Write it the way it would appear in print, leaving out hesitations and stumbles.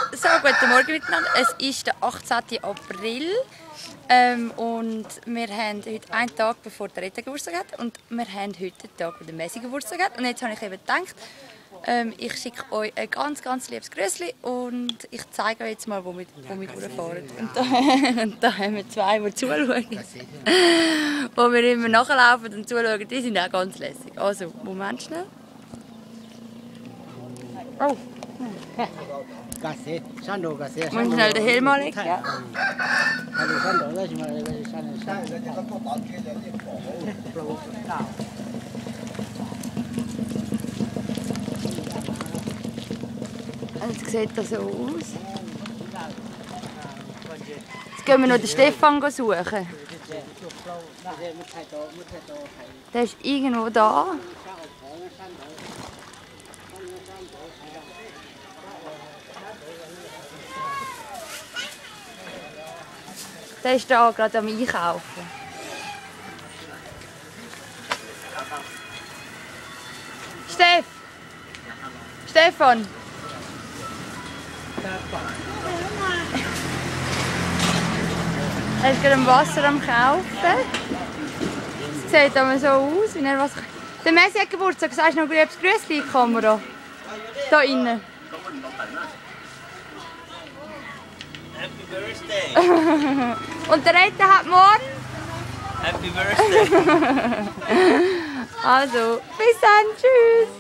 So, guten Morgen miteinander. Es ist der 18. April und wir haben heute einen Tag, bevor der Rita Geburtstag hat, und wir haben heute den Tag, wo der Messi Geburtstag hat. Und jetzt habe ich eben gedacht, ich schicke euch ein ganz liebes Grüßli und ich zeige euch jetzt mal, wo wir durchfahren. Und da haben wir zwei, die zuschauen, wo wir immer nachlaufen und zuschauen. Die sind auch ganz lässig. Also, Moment schnell. Oh. Muss schnell den Helm anlegen. Ja. Jetzt sieht das so aus. Jetzt gehen wir noch den Stefan suchen. Der ist irgendwo da. Der ist da gerade am Einkaufen. Stefan! Er ist gerade im Wasser am Kaufen. Es sieht aber so aus, wie er was... Der Messi hat Geburtstag, sagst du noch ein Grüßli in die Kamera? Da innen. Happy Birthday! Und der Rita hat morgen? Happy Birthday! Also, bis dann, tschüss!